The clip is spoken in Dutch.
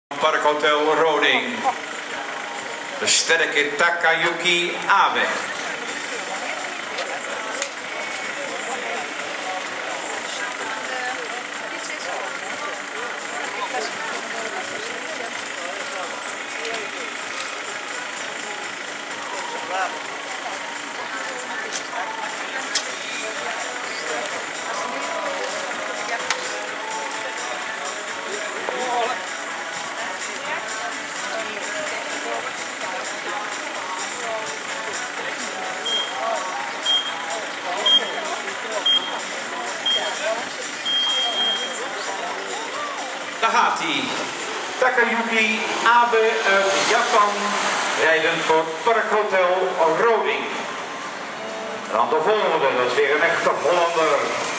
Parkhotel Roding. De sterke Takayuki Abe. Daar gaat hij. Takayuki Abe uit Japan, rijden voor Parkhotel Roding. En dan de volgende, dat is weer een echte Hollander.